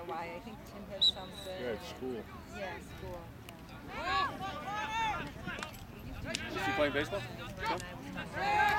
why. I think Tim has something. Yeah, it's school. Yeah, school. Is she playing baseball? No?